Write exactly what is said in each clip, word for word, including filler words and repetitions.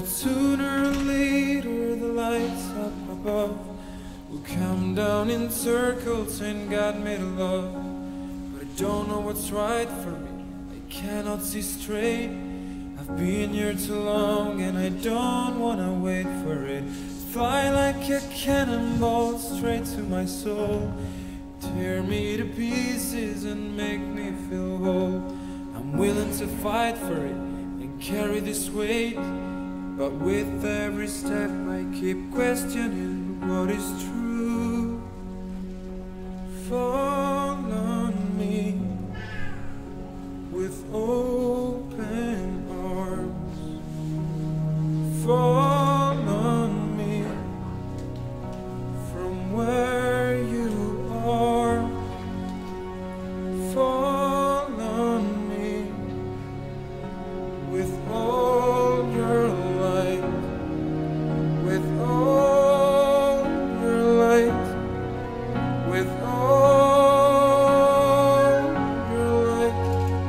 But sooner or later the lights up above will come down in circles saying God made a love. But I don't know what's right for me, I cannot see straight. I've been here too long and I don't wanna wait for it. Fly like a cannonball straight to my soul. Tear me to pieces and make me feel whole. I'm willing to fight for it and carry this weight. But with every step I keep questioning what is true. Fall on me with open arms. Fall on me from where you are. Fall on me with all your light, with all your light, with all your light.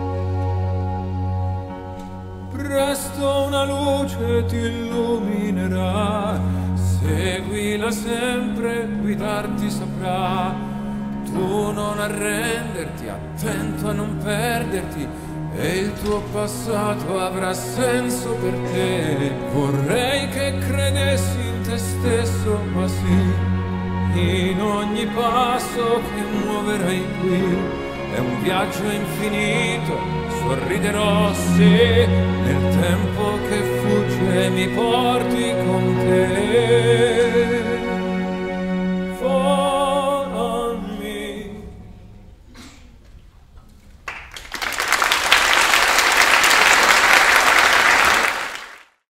Presto una luce ti illuminerà, seguila sempre, guidarti saprà. Tu non arrenderti, attento a non perderti, e il tuo passato avrà senso per te. Vorrei che credessi in te stesso, ma sì, in ogni passo che muoverai qui è un viaggio infinito, sorriderò se nel tempo che fugge mi porti con te.